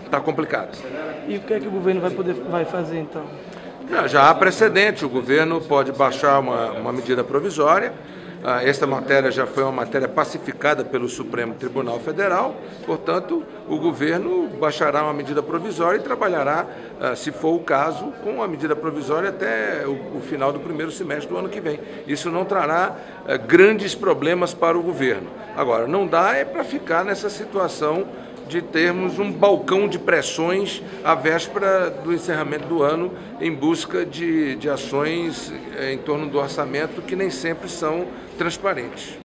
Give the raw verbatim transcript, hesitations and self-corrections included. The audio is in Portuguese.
está complicado. E o que é que o governo vai poder vai fazer então? Já há precedente, o governo pode baixar uma, uma medida provisória. Esta matéria já foi uma matéria pacificada pelo Supremo Tribunal Federal, portanto, o governo baixará uma medida provisória e trabalhará, se for o caso, com a medida provisória até o final do primeiro semestre do ano que vem. Isso não trará grandes problemas para o governo. Agora, não dá é para ficar nessa situação de termos um balcão de pressões à véspera do encerramento do ano em busca de, de ações em torno do orçamento que nem sempre são transparentes.